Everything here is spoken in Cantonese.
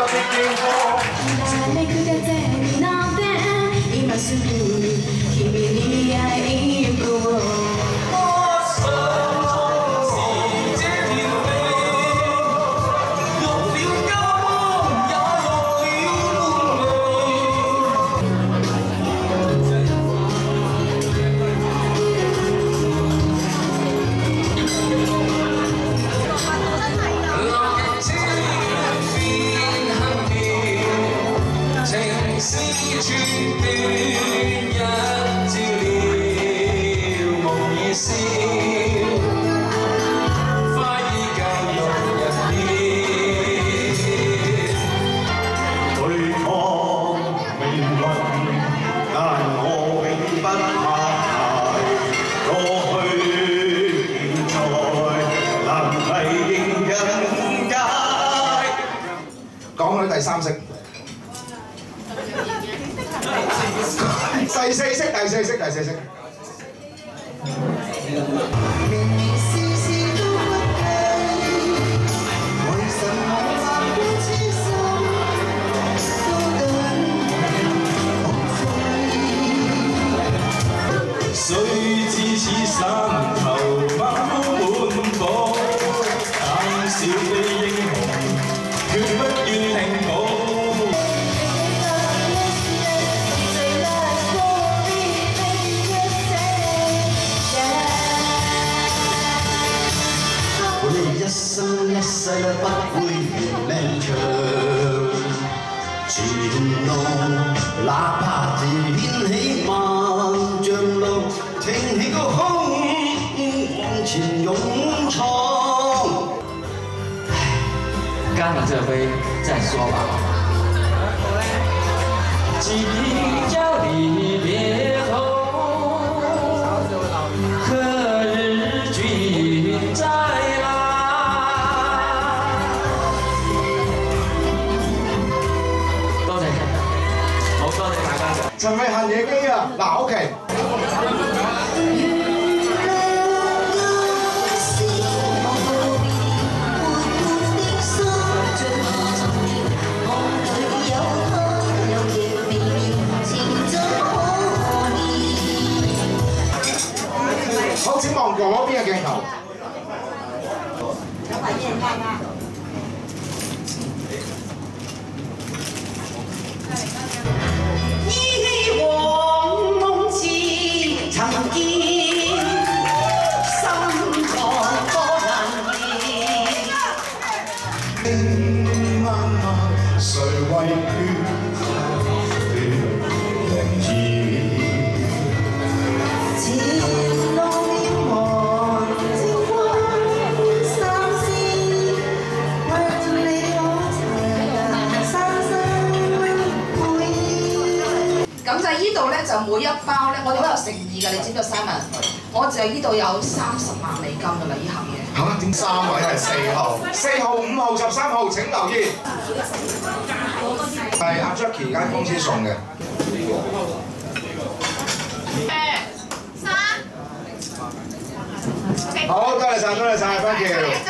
誰く風になって今すぐ君に会いに行こう。 港女第三式，第四式，第四式，第四式。 誰知是山頭百般滿火，膽小的英雄，決不願停步。 一生一世不會命長，前路哪怕自掀起萬丈路，挺起個胸往前勇闖。干了這杯再說吧。今朝離別後，何日君再來？ 陳慧嫻野機啊，嗱 OK。好，請望嗰邊嘅鏡頭。誰為血的名義？前路渺茫，朝君三思，為你我情深深配依。 咁就依度咧，就每一包咧，我哋好有誠意㗎，你知唔知Simon？我就依度有30萬美金㗎啦，依盒嘢。 嚇？點3位係4號、4號、5號、13號？請留意。 係阿 Jackie 間公司送嘅。好，多謝晒，多謝晒 ，thank you。